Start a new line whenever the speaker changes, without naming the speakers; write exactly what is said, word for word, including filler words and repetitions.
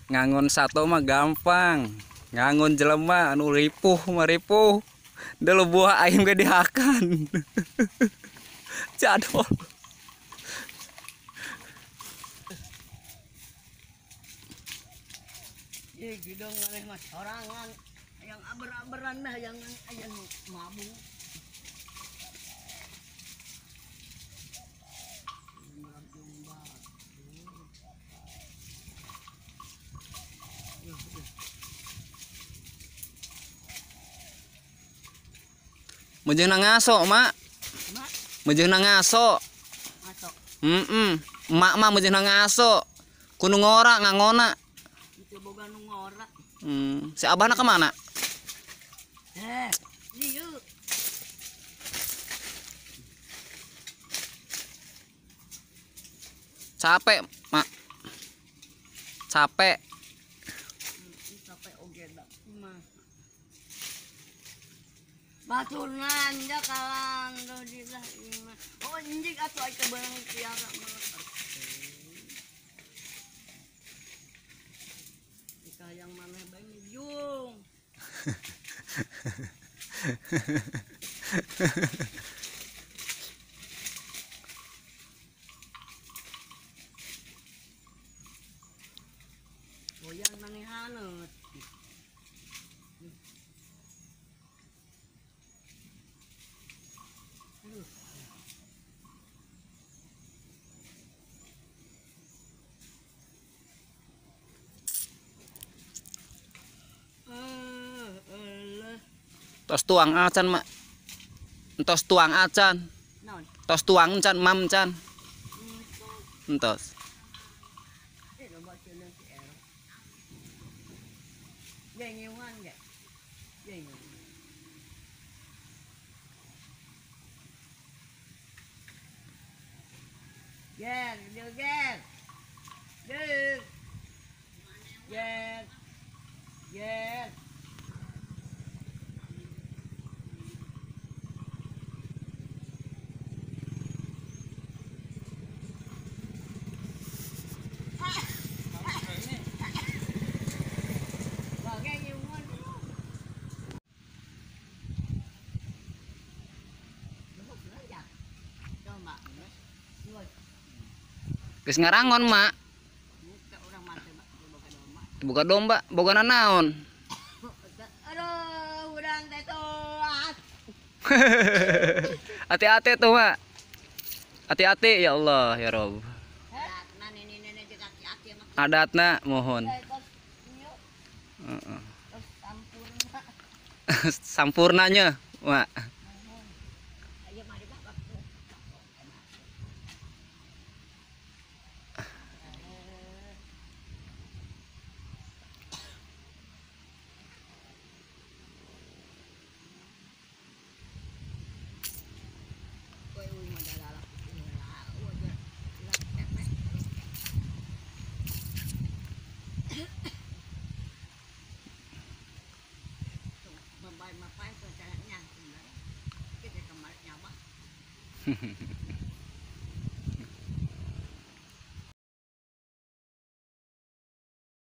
Ngangon satu mah gampang, ngangon jelema anu ripuh mah ripuh. Dulu buah aing ge dihakan. Jadol.
Ih, gidong maneh mah sorangan. Yang aber-aberan mah yang yang mabuk.
Mujeng na ngaso, Mak.
Mak,
Mujeng na ngaso.
masuk.
Heeh. Emak mah mujeng na ngaso. Kudu ngora ngangona.
Itu boga nu ngora.
Hmm. Si abahna kemana?
Eh, dieu.
Capek, Mak. Capek.
Sampai oge da mah. Baturan ja kalang do di lah imah. Oh anjing atuh ai kebelang piara mah. Jika yang mana bae jung. Goyang maneh haneut. Aduh. Eh, elah.
Tos tuang acan, Mak. Entos tuang acan.
Naon?
Tos tuang can, mam can. Entos.
Eh, lo baca nanti er. Dia nyewan ge. Dia nyewan. Ger, dia ger. Ger. Ger. Ger. Bagai nyewan. Lembut aja. Coba, Dua.
Geus ngarangon, Mak.
Muka orang mati mak boga domba.
Buka domba, bogana naon?
Aduh, urang teh tuat.
Hati-hati tuh, Mak. Hati-hati ya Allah, ya Rob.
Adatna nenek-nenek jeung aki-aki mah
Adatna mohon.
tos ieu
Heeh.
tos sampurna.
Sampurnanya, Mak.
Aya mah di bawah. Kowe uy mah dalalak. Mampai-mampai tuh caranya. Kita kemarin nyabak.